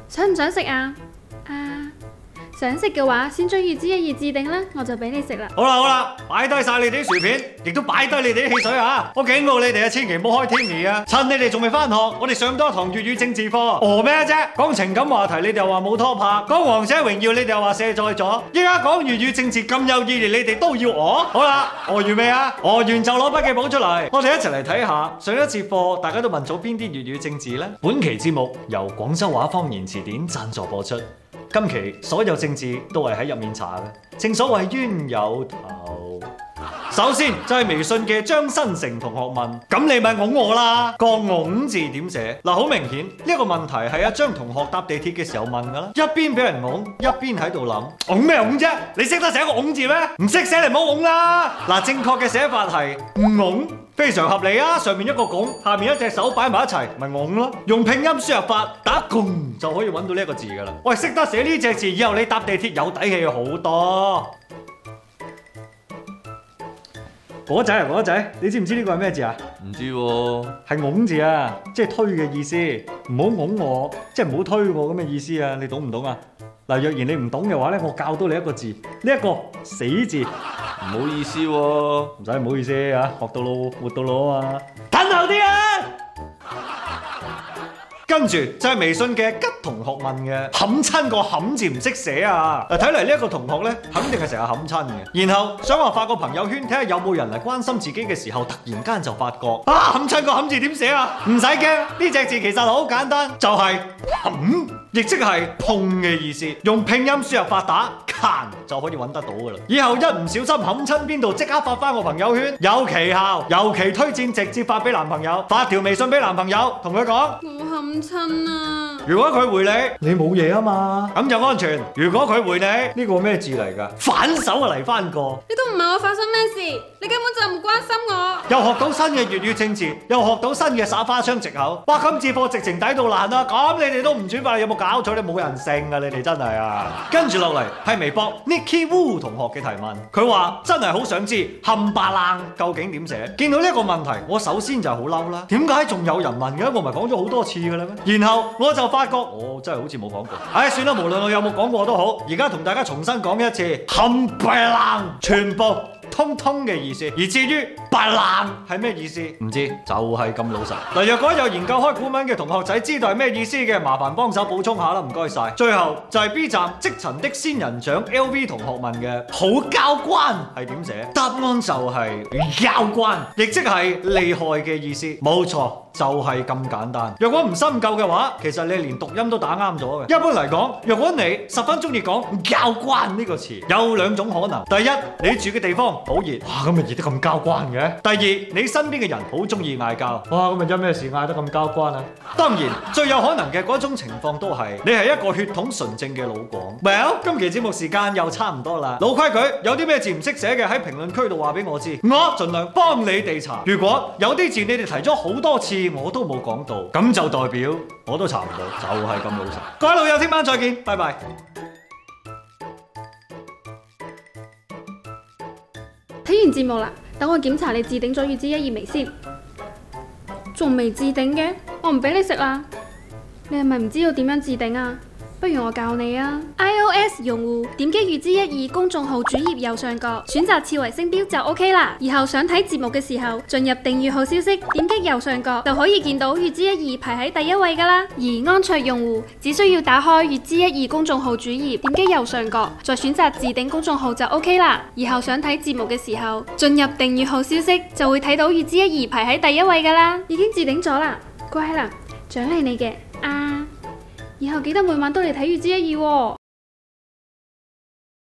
想唔想食啊？想食嘅話，先將粵之一二置頂啦，我就俾你食啦。 好啦，擺低晒你哋啲薯片，亦都擺低你哋啲汽水啊！我警告你哋啊，千祈唔好開天眉啊！趁你哋仲未翻學，我哋上多一堂粵語政治課。咩啫？講情感話題，你哋又話冇拖拍；講王者榮耀，你哋又話卸載咗。依家講粵語政治咁有意義，你哋都要好啦，完未啊？完就攞筆記簿出嚟，我哋一齊嚟睇下上一節課大家都問咗邊啲粵語政治呢？本期節目由廣州話方言詞典贊助播出。今期所有政治都係喺入面查嘅，正所謂冤有頭。首先就係微信嘅張新成同學問，咁你咪㧬我啦，個㧬字點寫？嗱，好明顯呢個問題係阿張同學搭地鐵嘅時候問噶啦，一邊俾人㧬，一邊喺度諗，㧬咩㧬啫？你識得寫個㧬字咩？唔識寫你唔好㧬啦。嗱，正確嘅寫法係㧬。非常合理啊！上面一個拱，下面一隻手擺埋一齊，咪㧬咯。用拼音輸入法打拱就可以揾到呢一個字噶啦。喂，識得寫呢隻字，以後你搭地鐵有底氣好多。果仔，你知唔知呢個係咩字啊？ 唔知喎， 係㧬字啊，即係推嘅意思。唔好㧬我，即係唔好推我咁嘅意思啊！你懂唔懂啊？嗱，若然你唔懂嘅話咧，我教到你一個字，呢一個死字。 唔好意思喎， 唔使唔好意思啊，學到老活到老啊嘛，褪後啲啊！跟住就係微信嘅吉同學問嘅，冚親個冚字唔識寫啊！睇嚟呢一個同學咧，肯定係成日冚親嘅。然後想話發個朋友圈睇下有冇人嚟關心自己嘅時候，突然間就發覺冚親個冚字點寫啊？唔使驚，呢隻字其實好簡單，就係冚，亦即係碰嘅意思。用拼音輸入法打彈就可以揾得到噶啦。以後一唔小心冚親邊度，即刻發翻個朋友圈，有奇效，尤其推薦直接發俾男朋友，發條微信俾男朋友，同佢講。 冚親啊！ 如果佢回你冇嘢啊嘛，咁就安全。如果佢回你，呢個咩字嚟㗎？反手啊嚟翻個！ 你都唔問我發生咩事，你根本就唔關心我。 又學到新嘅粵語政治，又學到新嘅耍花槍藉口。哇！今次課直情抵到爛啦！咁你哋都唔轉發，有冇搞錯？你冇人性啊！你哋真係啊！跟住落嚟係微博 Nicky Wu 同學嘅提問，佢話真係好想知冚巴冷究竟點寫？見到呢一個問題，我首先就好嬲啦。點解仲有人問嘅？我咪講咗好多次㗎啦咩？然後我就發覺，我真係好似冇講過。唉，算啦，無論我有冇講過都好，而家同大家重新講一次，冚巴冷全部通通嘅意思。而至於白冷係咩意思，唔知，就係咁老實。嗱，若果有研究開古文嘅同學仔知道係咩意思嘅，麻煩幫手補充下啦，唔該晒。最後就係 B 站積塵的仙人掌 LV 同學問嘅好交關係點寫？答案就係交關，亦即係厲害嘅意思。冇錯。就係咁簡單。若果唔深究嘅話，其實你連讀音都打啱咗嘅。一般嚟講，若果你十分中意講交關呢個詞，有兩種可能。第一，你住嘅地方好熱，哇，咁咪熱得咁交關嘅。第二，你身邊嘅人好中意嗌交，哇，咁咪因咩事嗌得咁交關啊？當然，最有可能嘅嗰種情況都係你係一個血統純正嘅老廣。Well， 今期節目時間又差唔多啦。老規矩，有啲咩字唔識寫嘅喺評論區度話俾我知，我盡量幫你哋查。如果有啲字你哋提咗好多次，我都冇講到，咁就代表我都查唔到，就係咁老實。各位老友，聽晚再見，拜拜。 睇完節目啦，等我檢查你置頂咗粵之一二未先。仲未置頂嘅，我唔俾你食啦。你係咪唔知道點樣置頂啊？不如我教你啊。iOS 用戶點擊粵之一二公眾號主頁右上角，選擇次為星標就 OK 啦。以後想睇節目嘅時候，進入訂閱號消息，點擊右上角就可以見到粵之一二排喺第一位噶啦。而安卓用戶只需要打開粵之一二公眾號主頁，點擊右上角，再選擇置頂公眾號就 OK 啦。以後想睇節目嘅時候，進入訂閱號消息就會睇到粵之一二排喺第一位噶啦。已經置頂咗啦，乖啦，獎勵你嘅啊！以後記得每晚都嚟睇粵之一二喎。